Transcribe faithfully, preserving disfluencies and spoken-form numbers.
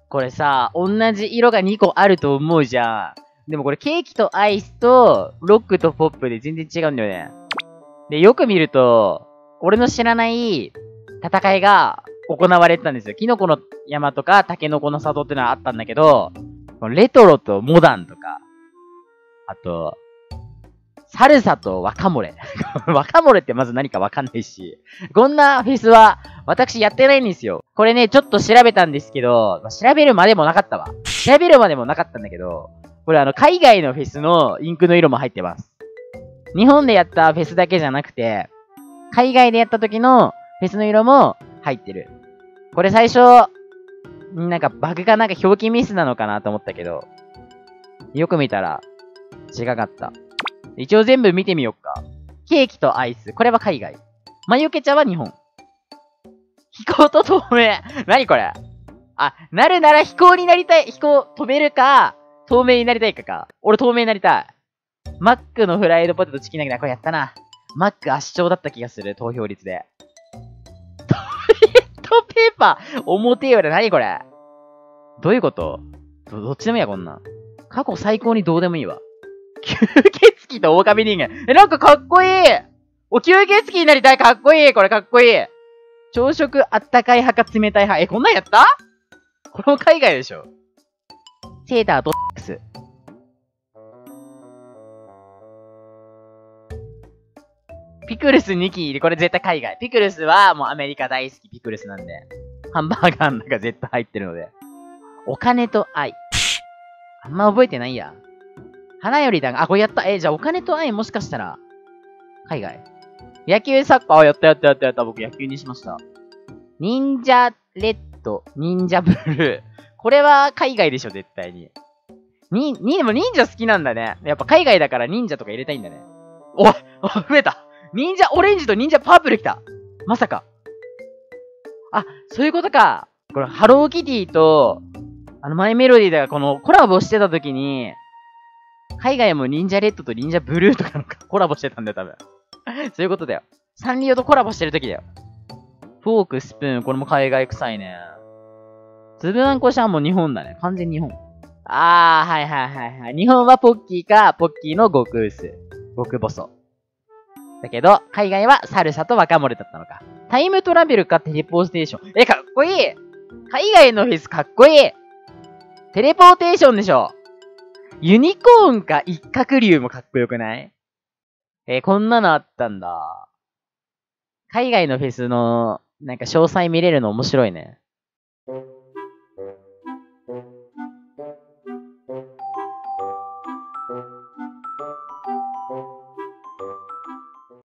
これさ、同じ色がにこあると思うじゃん。でもこれケーキとアイスとロックとポップで全然違うんだよね。で、よく見ると、俺の知らない戦いが行われてたんですよ。キノコの山とかタケノコの里ってのはあったんだけど、レトロとモダンとか、あと、サルサと若漏れ。若漏れってまず何かわかんないし。こんなフェスは私やってないんですよ。これね、ちょっと調べたんですけど、調べるまでもなかったわ。調べるまでもなかったんだけど、これあの、海外のフェスのインクの色も入ってます。日本でやったフェスだけじゃなくて、海外でやった時のフェスの色も入ってる。これ最初、なんかバグかなんか表記ミスなのかなと思ったけど、よく見たら違かった。一応全部見てみよっか。ケーキとアイス。これは海外。マヨケ茶は日本。飛行と透明。何これ？あ、なるなら飛行になりたい。飛行飛べるか、透明になりたいかか。俺透明になりたい。マックのフライドポテトチキンナゲット。これやったな。マック圧勝だった気がする。投票率で。トイレットペーパー表より何これ？どういうことど、どっちでもいいや、こんなん。過去最高にどうでもいいわ。吸血鬼と狼人間。え、なんかかっこいい。お、吸血鬼になりたい。かっこいい。これかっこいい。朝食あったかい派か冷たい派。え、こんなんやった？これも海外でしょ。セーターとックス。ピクルスにき入り。これ絶対海外。ピクルスはもうアメリカ大好きピクルスなんで。ハンバーガーの中絶対入ってるので。お金と愛。あんま覚えてないや。花よりだが、あ、これやった。え、じゃあお金と愛もしかしたら、海外。野球サッカー、あ、やったやったやったやった。僕野球にしました。忍者レッド、忍者ブルー。これは海外でしょ、絶対に。に、に、でも忍者好きなんだね。やっぱ海外だから忍者とか入れたいんだね。お、お、増えた。忍者オレンジと忍者パープル来た。まさか。あ、そういうことか。これ、ハローキティと、あの、マイメロディーがこのコラボしてた時に、海外も忍者レッドと忍者ブルーとかのコラボしてたんだよ、多分。そういうことだよ。サンリオとコラボしてる時だよ。フォーク、スプーン、これも海外臭いね。つぶあんこしゃんも日本だね。完全日本。あー、はいはいはいはい。日本はポッキーか、ポッキーの極薄。極細。だけど、海外はサルサと若漏れだったのか。タイムトラベルかテレポーテーション。え、かっこいい！海外のフェスかっこいい！テレポーテーションでしょ。ユニコーンか一角竜もかっこよくない？えー、こんなのあったんだ。海外のフェスの、なんか詳細見れるの面白いね。